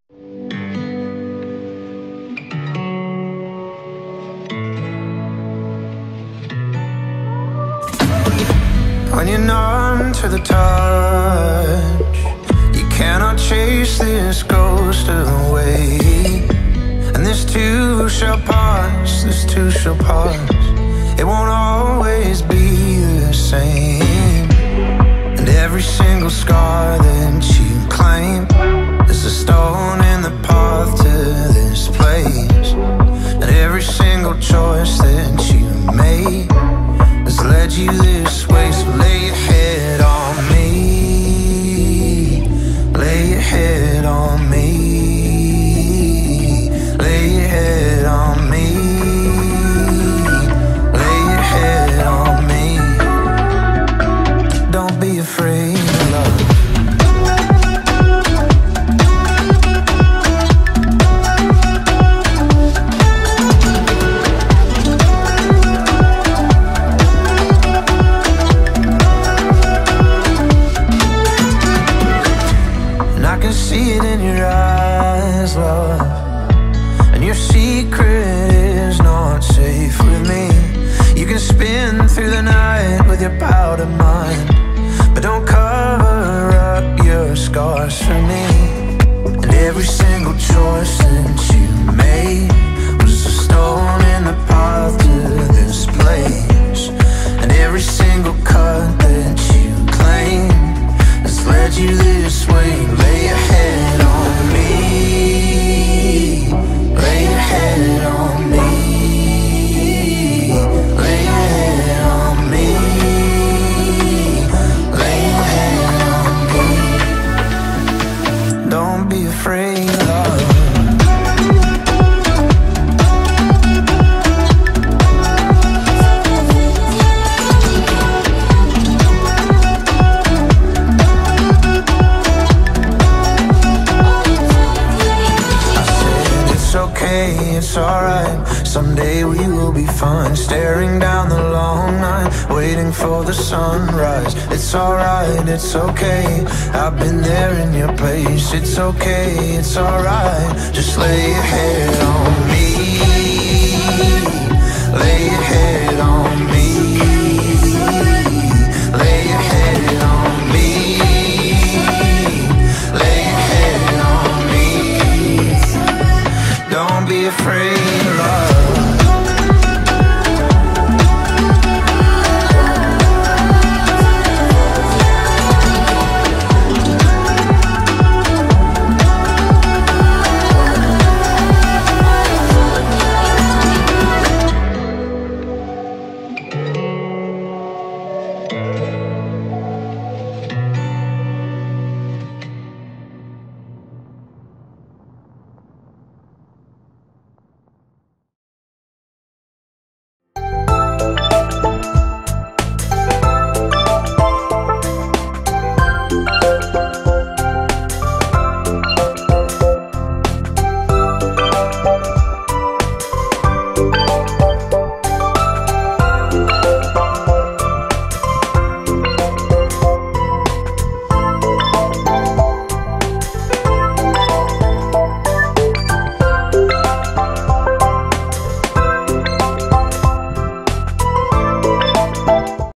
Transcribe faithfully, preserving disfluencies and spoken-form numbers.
When you're numb to the touch, you cannot chase this ghost away. And this too shall pass, this too shall pass. It won't always be the same. And every single scar that you claim is a stone in the path to this place. And every single choice that you made has led you this way. So lay your head on me, lay your head on me, lay your head on me, lay your head on me. Don't be afraid of love. See it in your eyes, love. And your secret is not safe with me. You can spin through the night with your powder mind, but don't cover up your scars for me. And every single choice that you made was a stone in the path to this place. And every single cut that you claim has led you this way. Lay your head on me, lay your head on me, lay your head on me, lay your head on me. Don't be afraid, love. It's alright, someday we will be fine. Staring down the long night, waiting for the sunrise. It's alright, it's okay, I've been there in your place. It's okay, it's alright, just lay your head on me, lay your head on me, lay your head on me, lay your head on me. Don't be afraid, love.